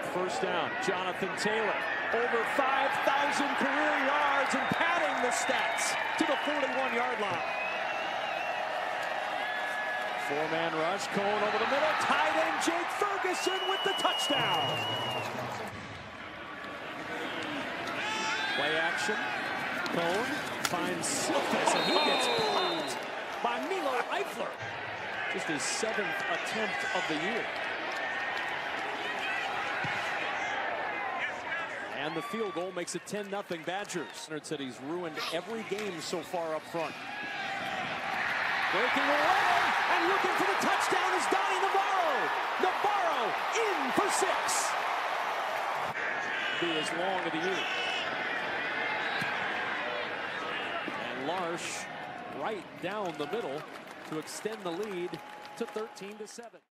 first down. Jonathan Taylor, over 5,000 career yards and padding the stats to the 41-yard line. Four-man rush, Cohen over the middle, tight end Jake Ferguson with the touchdown. Play action, Cohen finds Silkus and he gets popped by Milo Eifler. Just his 7th attempt of the year. And the field goal makes it 10-0 Badgers. Leonard said he's ruined every game so far up front. Breaking away and looking for the touchdown is Donnie Navarro. Navarro in for 6. Be his long of the year. And Larsh right down the middle to extend the lead to 13-7.